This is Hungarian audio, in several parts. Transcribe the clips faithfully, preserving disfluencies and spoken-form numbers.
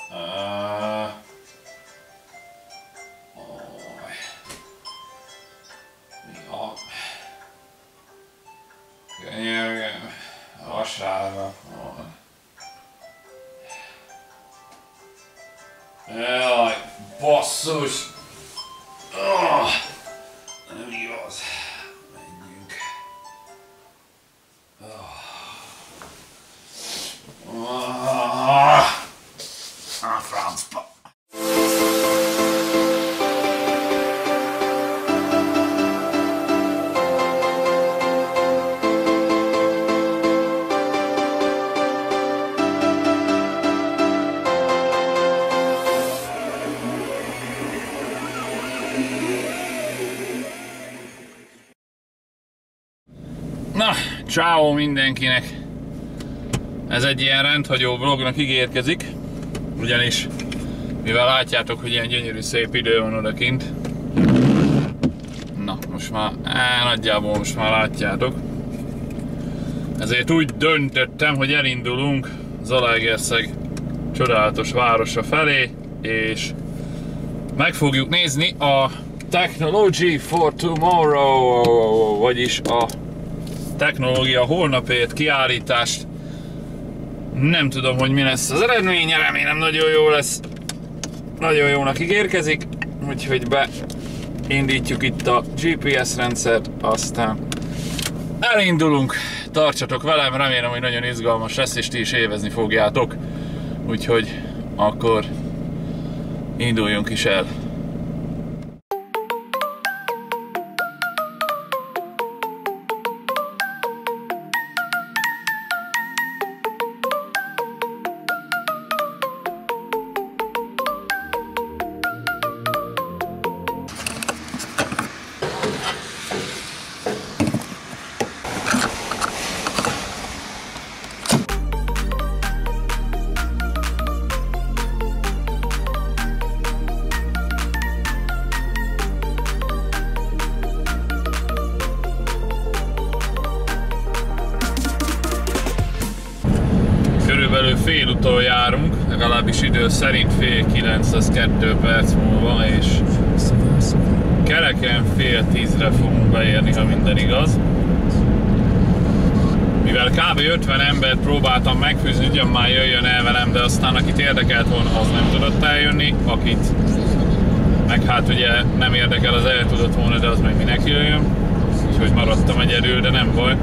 Uh, mi a... Könyörgöm, vasárnap van. Jaj, basszus! Oh, nem igaz. Menjünk. Oh. Oh. A francba. Na, ciao mindenkinek! Ez egy ilyen rendhagyó vlognak ígérkezik, ugyanis mivel látjátok, hogy ilyen gyönyörű szép idő van odakint. Na, most már, á, nagyjából most már látjátok. Ezért úgy döntöttem, hogy elindulunk Zalaegerszeg csodálatos városa felé, és meg fogjuk nézni a Technology for Tomorrow, vagyis a technológia holnapért kiállítást. Nem tudom, hogy mi lesz az eredménye, remélem nagyon jó lesz. Nagyon jónak ígérkezik, úgyhogy beindítjuk itt a gé pé es rendszert, aztán elindulunk. Tartsatok velem, remélem, hogy nagyon izgalmas lesz, és ti is élvezni fogjátok. Úgyhogy akkor induljunk is el. Körülbelül félúton járunk, legalábbis idő szerint fél kilenc, az kettő perc múlva, és kereken fél tízre fogunk beérni, ha minden igaz. Mivel kb. ötven embert próbáltam megfűzni, ugyan már jöjjön el velem, de aztán akit érdekelt volna, az nem tudott eljönni, akit meg hát ugye nem érdekel, az el tudott volna, de az meg minek jöjjön. Úgyhogy maradtam egyedül, de nem baj.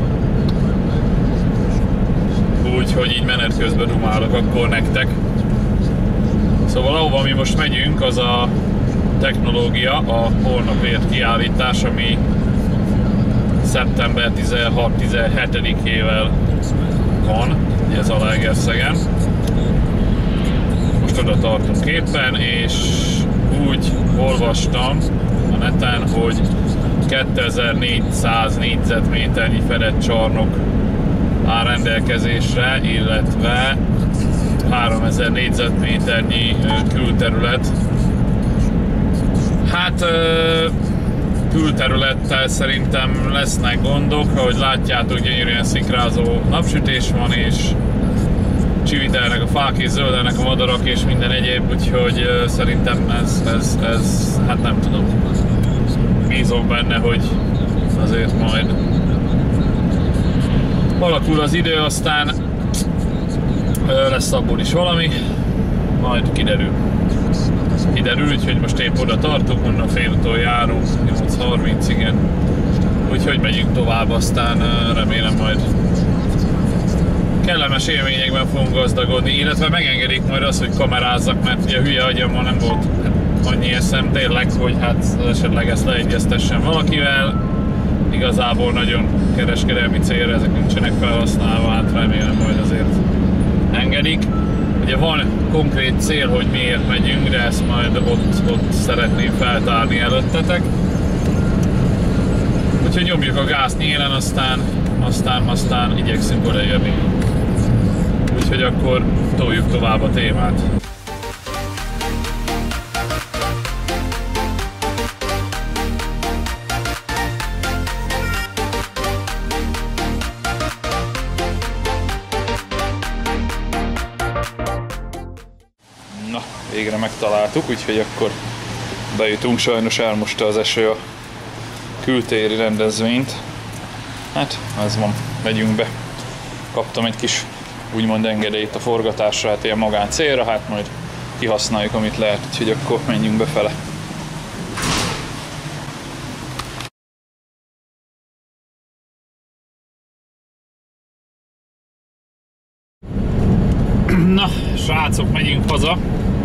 Úgyhogy így menet közben dumálok akkor nektek. Szóval ahova mi most megyünk, az a technológia, a holnapért kiállítás, ami szeptember tizenhat-tizenhetedikével van, ugye Zalaegerszegen. Most oda tartunk éppen, és úgy olvastam a neten, hogy kétezer-négyszáz négyzetméternyi fedett csarnok áll rendelkezésre, illetve háromezer négyzetméternyi külterület. Hát külterülettel szerintem lesznek gondok, ahogy látjátok, gyönyörűen szikrázó napsütés van, és csivitelnek a fák és zöldelnek a madarak és minden egyéb, úgyhogy szerintem ez, ez, ez, hát nem tudom. Bízom benne, hogy azért majd alakul az idő, aztán lesz abból is valami, majd kiderül. Kiderül, úgyhogy most épp oda tartunk, onnan félúton járunk, nyolc harminc, igen. Úgyhogy megyünk tovább, aztán remélem majd kellemes élményekben fogunk gazdagodni, illetve megengedik majd azt, hogy kamerázzak, mert ugye hülye agyammal nem volt annyi eszem tényleg, hogy hát esetleg ezt leegyeztessen valakivel. Igazából nagyon kereskedelmi célra ezek nincsenek felhasználva, hát remélem majd azért engedik. Ugye van konkrét cél, hogy miért megyünk, de ezt majd ott, ott szeretném feltárni előttetek. Úgyhogy nyomjuk a gázt nyílen, aztán, aztán, aztán igyekszünk odaérni. Úgyhogy akkor toljuk tovább a témát. Na, végre megtaláltuk, úgyhogy akkor bejutunk, sajnos elmosta az eső a kültéri rendezvényt. Hát, ez van, megyünk be. Kaptam egy kis, úgymond engedélyt a forgatásra, hát ilyen magán célra, hát majd kihasználjuk, amit lehet, úgyhogy akkor menjünk befele. Na, srácok, megyünk haza.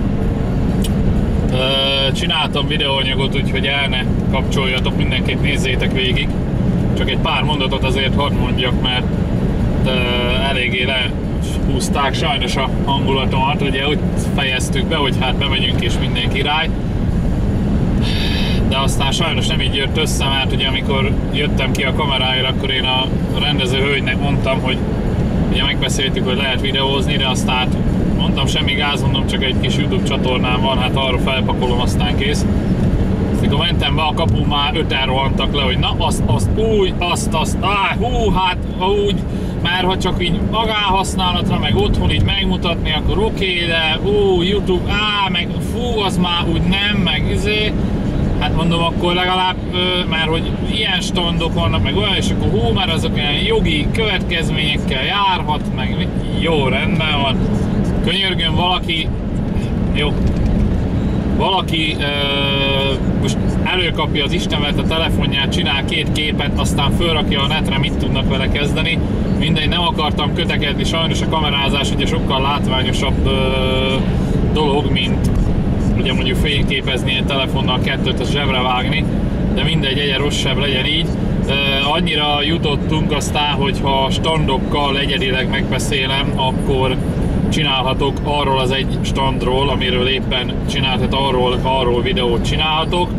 Csináltam videóanyagot, úgyhogy el ne kapcsoljatok, mindenképp nézzétek végig. Csak egy pár mondatot azért hadd mondjak, mert eléggé lehúzták sajnos a hangulatomat. Ugye úgy fejeztük be, hogy hát bemegyünk és minden király. De aztán sajnos nem így jött össze, mert ugye amikor jöttem ki a kameráért, akkor én a rendező hölgynek mondtam, hogy ugye megbeszéltük, hogy lehet videózni, de aztán mondtam, semmi gáz, mondom, csak egy kis YouTube csatornám van, hát arra felpakolom, aztán kész. Mikor mentem be a kapun, már öten rohantak le, hogy na azt, azt, úgy, azt, azt, áh, hú, hát úgy, mert ha csak így magánhasználatra, meg otthon így megmutatni, akkor oké, okay, de ú, YouTube, áh, meg fú, az már úgy nem, meg izé. Hát mondom, akkor legalább, mert hogy ilyen standok vannak, meg olyan, és akkor hú, már azok olyan jogi következményekkel járhat, meg jó, rendben van. Könyörgöm, valaki, jó, valaki ö, most előkapja az Istenvert a telefonját, csinál két képet, aztán fölrakja a netre, mit tudnak vele kezdeni. Mindegy, nem akartam kötekedni, sajnos a kamerázás ugye sokkal látványosabb ö, dolog, mint ugye mondjuk fényképezni egy telefonnal kettőt, az zsebre vágni, de mindegy, egyen rosszabb legyen így. Uh, annyira jutottunk aztán, hogyha standokkal egyedileg megbeszélem, akkor csinálhatok arról az egy standról, amiről éppen csinálhat, arról, arról videót csinálhatok.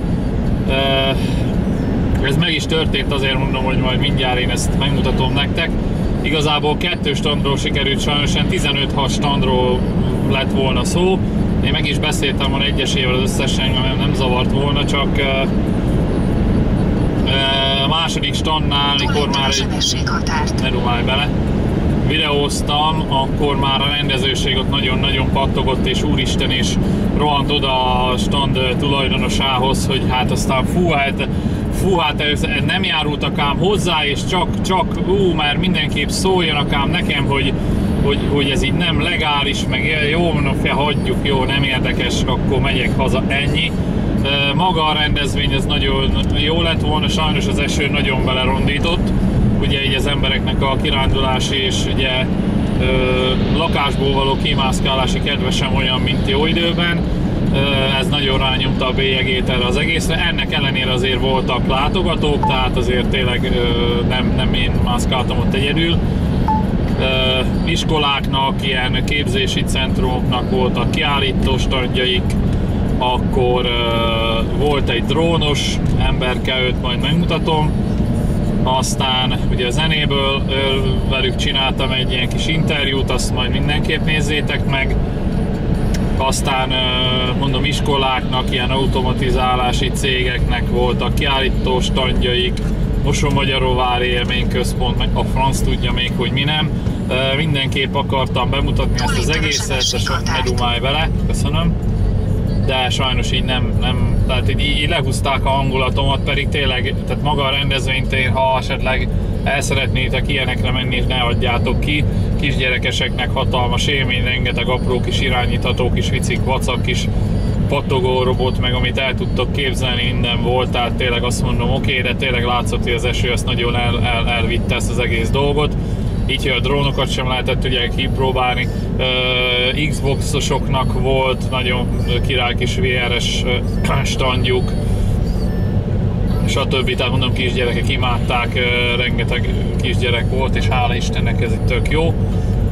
Uh, ez meg is történt, azért mondom, hogy majd mindjárt én ezt megmutatom nektek. Igazából kettő standról sikerült, sajnos tizenöt hat standról lett volna szó. Én meg is beszéltem volna egyesével az összesen, mert nem zavart volna, csak uh, uh, második standnál, mikor már egy... ne dumálj bele, videóztam, akkor már a rendezőség ott nagyon-nagyon pattogott, és úristen, és rohant oda a stand tulajdonosához, hogy hát aztán fú, hát, fú, hát nem járultak ám hozzá, és csak, csak, ú, már mindenképp szóljanak ám nekem, hogy, hogy, hogy ez így nem legális, meg jó, mondom, fia, hagyjuk, jó, nem érdekes, akkor megyek haza, ennyi. Maga a rendezvény ez nagyon jó lett volna, sajnos az eső nagyon belerondított. Ugye így az embereknek a kirándulási és ugye ö, lakásból való kimászkálási kedve sem olyan, mint jó időben. Ö, ez nagyon rányomta a bélyegét erre az egészre. Ennek ellenére azért voltak látogatók, tehát azért tényleg ö, nem, nem én mászkáltam ott egyedül. Ö, iskoláknak, ilyen képzési centrumoknak voltak kiállító standjaik, akkor ö, volt egy drónos emberke, őt majd megmutatom. Aztán ugye a zenéből velük csináltam egy ilyen kis interjút, azt majd mindenképp nézzétek meg. Aztán mondom, iskoláknak, ilyen automatizálási cégeknek voltak kiállító standjaik, Mosonmagyaróvári élményközpont, meg a franc tudja még, hogy mi nem. Mindenképp akartam bemutatni ezt az egészet, de ne dumálj vele, köszönöm. De sajnos így nem, nem tehát így, így lehúzták a hangulatomat, pedig tényleg, tehát maga a rendezvényt, én, ha esetleg el szeretnétek ilyenekre menni, és ne adjátok ki. Kisgyerekeseknek hatalmas élmény, rengeteg apró kis irányítható kis vicik, vacak kis pattogó robot, meg amit el tudtok képzelni, minden volt, tehát tényleg azt mondom, oké, okay, de tényleg látszott, hogy az eső azt nagyon el, el, elvitte ezt az egész dolgot. Így, hogy a drónokat sem lehetett ugye kipróbálni. Uh, Xbox-osoknak volt nagyon király kis vé er-es standjuk, stb. Tehát mondom, kisgyerekek imádták, uh, rengeteg kisgyerek volt, és hála Istennek ez itt tök jó. Uh,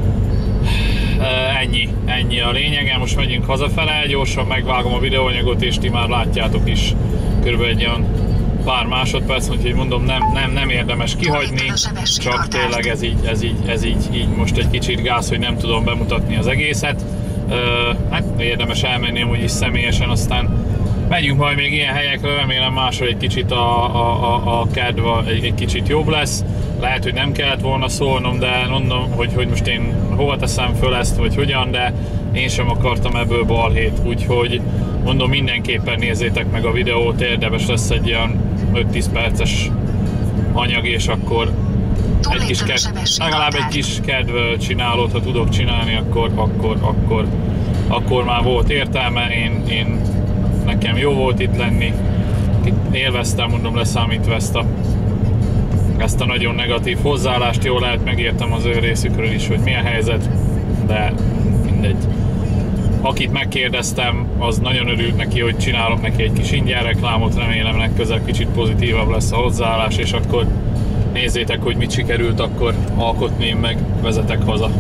ennyi, ennyi a lényege, most megyünk hazafele, gyorsan megvágom a videóanyagot, és ti már látjátok is körülbelül egy olyan pár másodperc, úgyhogy mondom, nem, nem, nem érdemes kihagyni, csak tényleg ez így, ez, így, ez így, így most egy kicsit gáz, hogy nem tudom bemutatni az egészet. Uh, hát érdemes elmenni úgyis személyesen, aztán megyünk majd még ilyen helyekre, remélem máshol egy kicsit a, a, a, a kedv egy, egy kicsit jobb lesz. Lehet, hogy nem kellett volna szólnom, de mondom, hogy, hogy most én hova teszem föl ezt, vagy hogyan, de én sem akartam ebből balhét, úgyhogy mondom, mindenképpen nézzétek meg a videót, érdemes lesz egy ilyen öt-tíz perces anyag, és akkor egy kis kedv, legalább egy kis kedv csinálót, ha tudok csinálni, akkor, akkor, akkor, akkor már volt értelme. Én, én, nekem jó volt itt lenni, itt élveztem, mondom, leszámítva ezt a, ezt a nagyon negatív hozzáállást. Jól lehet, megértem az ő részükről is, hogy mi a helyzet, de mindegy. Akit megkérdeztem, az nagyon örült neki, hogy csinálok neki egy kis ingyen reklámot, remélem legközelebb kicsit pozitívabb lesz a hozzáállás, és akkor nézzétek, hogy mit sikerült akkor alkotni, én meg vezetek haza.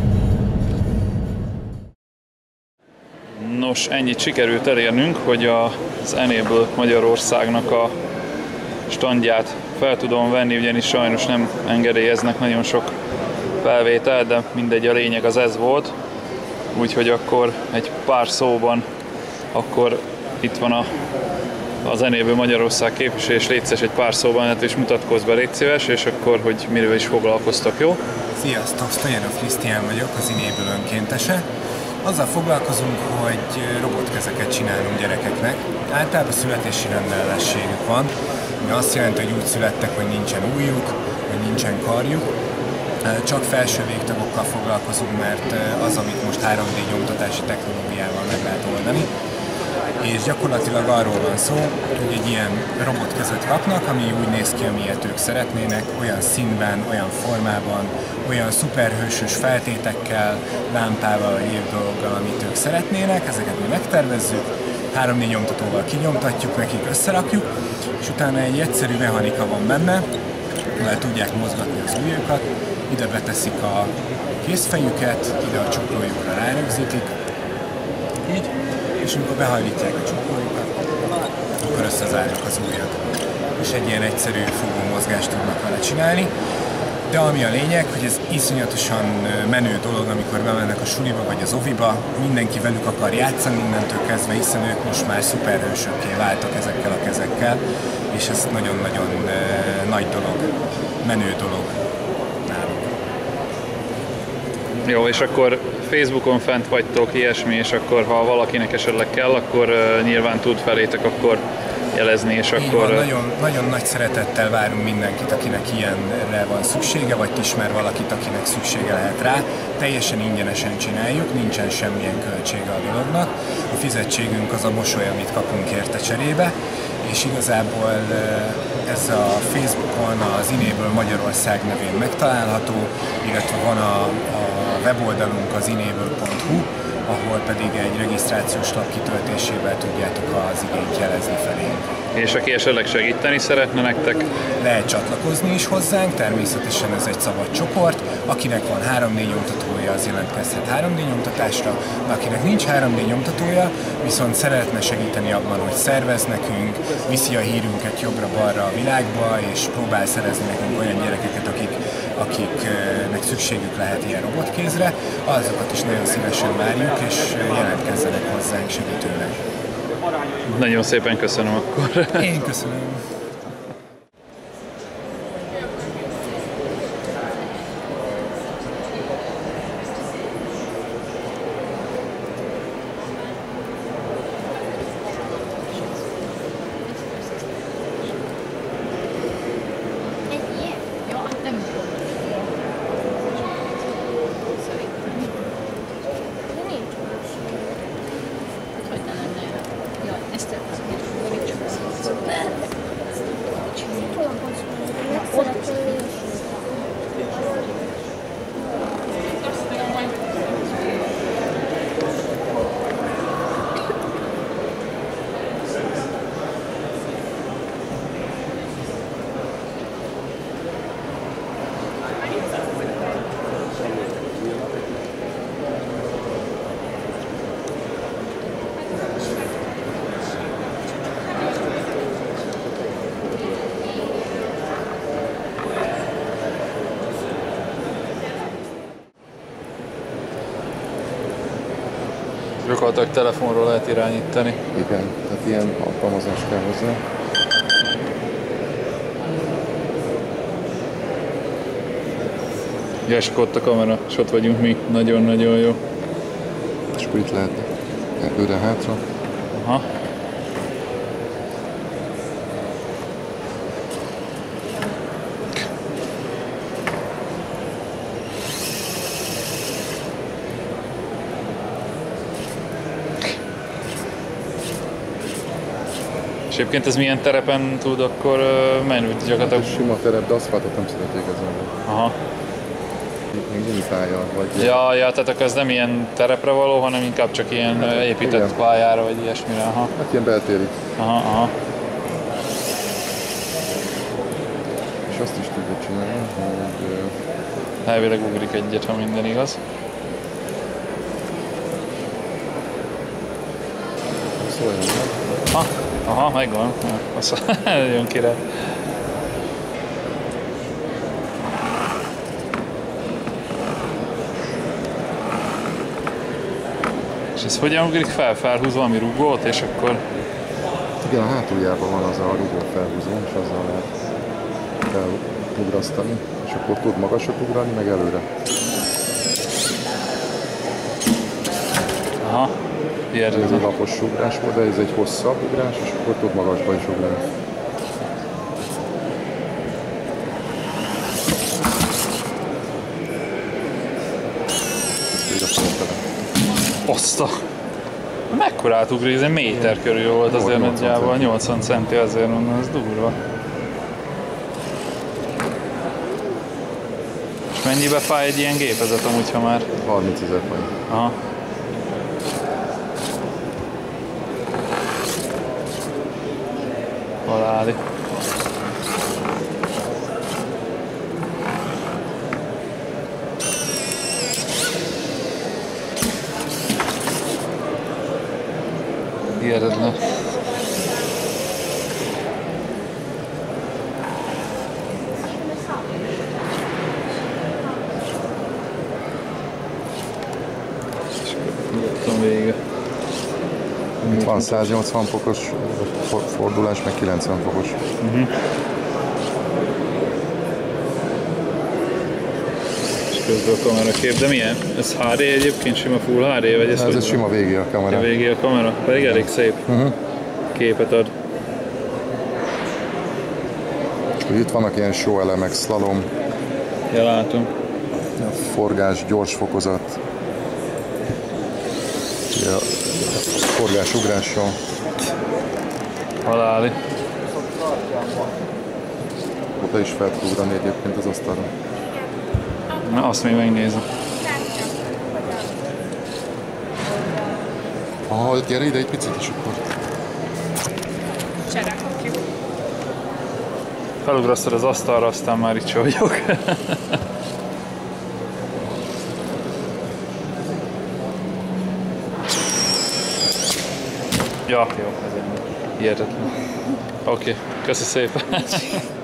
Nos, ennyit sikerült elérnünk, hogy az Enable Magyarországnak a standját fel tudom venni, ugyanis sajnos nem engedélyeznek nagyon sok felvételt, de mindegy, a lényeg az ez volt. Úgyhogy akkor egy pár szóban, akkor itt van a, az Enable Magyarország képviselő, és légy szíves egy pár szóban, hát is mutatkozz be, légy szíves, és akkor, hogy miről is foglalkoztak, jó? Sziasztok, Stoyanov Krisztián vagyok, az Enable önkéntese. Azzal foglalkozunk, hogy robotkezeket csinálunk gyerekeknek. Általában születési rendellenességük van, ami azt jelenti, hogy úgy születtek, hogy nincsen ujjuk, hogy nincsen karjuk. Csak felső végtagokkal foglalkozunk, mert az, amit most három dé nyomtatási technológiával meg lehet oldani. És gyakorlatilag arról van szó, hogy egy ilyen robotkezet kapnak, ami úgy néz ki, amilyet ők szeretnének, olyan színben, olyan formában, olyan szuperhősös feltétekkel, lámpával vagy év dologgal, amit ők szeretnének. Ezeket mi megtervezzük, három dé nyomtatóval kinyomtatjuk nekik, összerakjuk, és utána egy egyszerű mechanika van benne, mert tudják mozgatni az ujjukat, ide beteszik a kézfejüket, ide a csuklójukra rárögzítik, így, és amikor behajlítják a csuklójukat, akkor összezárjuk az ujjat. És egy ilyen egyszerű fogó mozgást tudnak vele csinálni. De ami a lényeg, hogy ez iszonyatosan menő dolog, amikor bemennek a suliba vagy az oviba, mindenki velük akar játszani innentől kezdve, hiszen ők most már szuperhősökké váltak ezekkel a kezekkel, és ez nagyon-nagyon nagy dolog, menő dolog náluk. Jó, és akkor Facebookon fent vagytok, ilyesmi, és akkor ha valakinek esetleg kell, akkor uh, nyilván tud felétek akkor jelezni, és így akkor... Van, nagyon, nagyon nagy szeretettel várunk mindenkit, akinek ilyenre van szüksége, vagy ismer valakit, akinek szüksége lehet rá. Teljesen ingyenesen csináljuk, nincsen semmilyen költsége a dolognak. A fizetségünk az a mosoly, amit kapunk érte cserébe, és igazából ez a Facebookon az Enable Magyarország nevén megtalálható, illetve van a, a weboldalunk az enable pont hu, ahol pedig egy regisztrációs lap kitöltésével tudjátok az igényt jelezni felénk. És aki esetleg segíteni szeretne nektek? Lehet csatlakozni is hozzánk, természetesen ez egy szabad csoport. Akinek van három dé nyomtatója, az jelentkezhet három dé nyomtatásra, akinek nincs három dé nyomtatója, viszont szeretne segíteni abban, hogy szervez nekünk, viszi a hírünket jobbra-balra a világba, és próbál szerezni nekünk olyan gyerekeket, akik, akiknek szükségük lehet ilyen robotkézre, azokat is nagyon szívesen várjuk, és jelentkezzenek hozzánk segítőnek. Nagyon szépen köszönöm akkor. Én köszönöm. Gyakorlatilag telefonról lehet irányítani. Igen, tehát ilyen alkalmazás kell hozzá. Ja, és ott a kamera, és ott vagyunk mi. Nagyon-nagyon jó. És akkor itt lehet előre-hátra. Aha. És egyébként ez milyen terepen tud akkor menni gyakorlatilag? Hát sima terep, de aszfaltot nem szeretik ezen. Aha. Még minipálya, vagy... Ja, ja, tehát akkor ez nem ilyen terepre való, hanem inkább csak ilyen hát, épített igen. pályára, vagy ilyesmire. Aha. Hát ilyen beltéri. Aha, aha. És azt is tudja csinálni, hogy... Elvileg ugrik egyet, ha minden igaz. Szóval aha, aha, megvan. Jön király. És ez hogyan ugrik fel? Felhúz valami rugót, és akkor... Igen, a hátuljában van az a rugó felhúzó, és azzal lehet felugrasztani, és akkor tud magasat ugrani, meg előre. Aha, ez egy lapos ugrás volt, de ez egy hosszabb ugrás, és akkor tud magasba is ugrani. Oszta! Mekkorát ugrik? Ez egy méter körül volt azért nagyjából, nyolcvan centi azért mondom, ez durva. És mennyibe fáj egy ilyen gépezet amúgy, ha már? harmincezer forint. Aha. Haláli. Hihetetlen. Vége. Itt van száznyolcvan fokos fordulás, meg kilencven fokos. Uh-huh. És közben a kamerakép, de milyen? Ez há dé egyébként, sima full há dé? Vagy ez, ez, ez sima végé a kamera. Ja, végé a kamera, pedig elég szép uh-huh. képet ad. Itt vannak ilyen show elemek, slalom. Ja, látom. Forgás, gyors fokozat. Ja, forgás, ugrással. Haláli. Oda is fel tud ugrani egyébként az asztalra. Na, azt még megnézem. Aha, gyere ide egy picit is akkor. Felugrasztod az asztalra, aztán már itt se vagyok. Ja, jó, ez egy hihetetlen. Oké, okay. Köszi szépen.